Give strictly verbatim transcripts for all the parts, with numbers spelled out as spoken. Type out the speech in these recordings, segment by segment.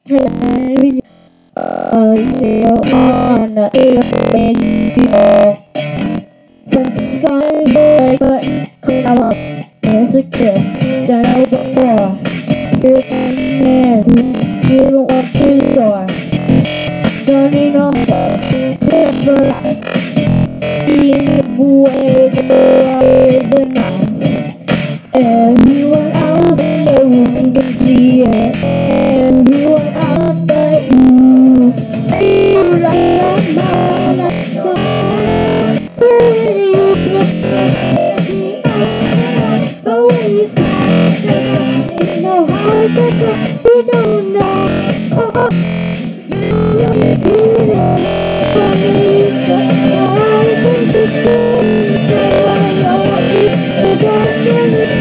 Hey, uh, you on the air, when the sky boy got come up, there's a kid that I before. You can dance, you don't want to door. Turning on the paper light, in the way the night. Everyone else in the room can see it. Everyone else but you. You like my life, so you but when you start to know how to talk, you don't know. Oh, you don't do it for me, but I can see you. So I know it's the best.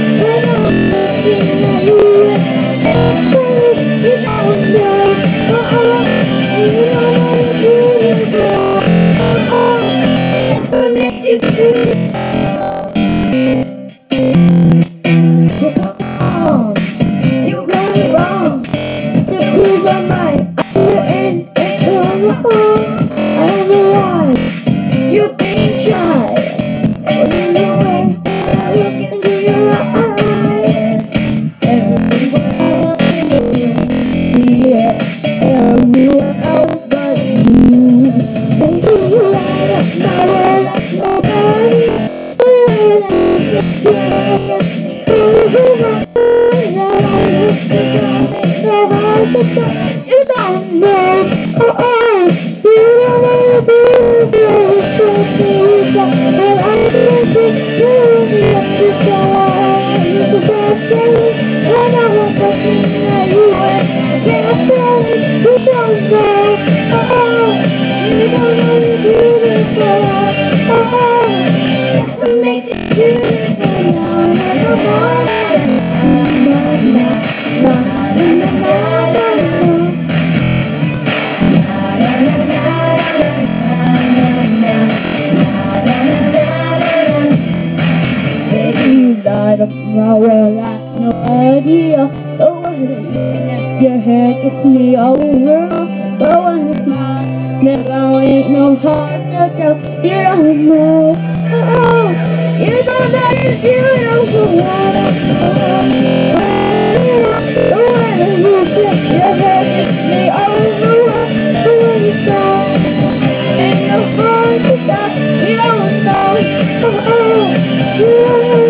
You got it wrong to prove my mind. I'm wrong. I don't know why you're being shy. You know when I look into your eyes, everyone else in the room see it. Everyone else but you. Baby, you light up my world like nobody. You don't know, oh oh, you don't know the beauty of me, and I can see you love to die. You're the best thing, and I won't forget that you were. Can't tell me, you don't know, oh oh, you don't know the beauty of oh oh, that's what makes it beautiful. Now, now, now, now, now, now, now. Light up my world like no idea. Oh, when your hair gets me over. Oh, when it's mine, never ain't no hard to tell. You don't know, oh, you don't know you're beautiful. Oh, when you flip your hair gets me over. Oh, when you stop, ain't no hard to tell. You don't know, oh, oh, you don't know.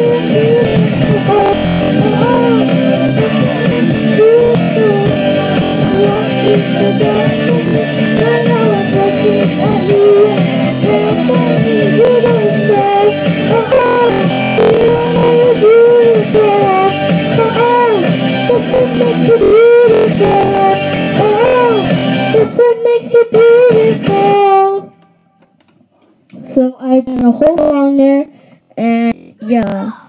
So I done a whole song there, and yeah.